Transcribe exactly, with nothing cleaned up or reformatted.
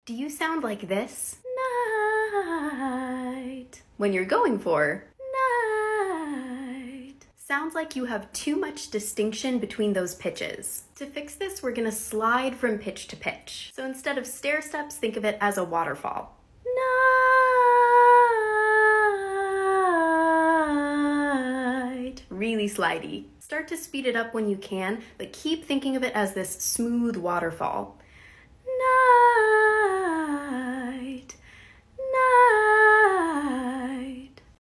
Do you sound like this? Night. When you're going for night. Sounds like you have too much distinction between those pitches. To fix this, we're gonna slide from pitch to pitch. So instead of stair steps, think of it as a waterfall. Night. Really slidey. Start to speed it up when you can, but keep thinking of it as this smooth waterfall.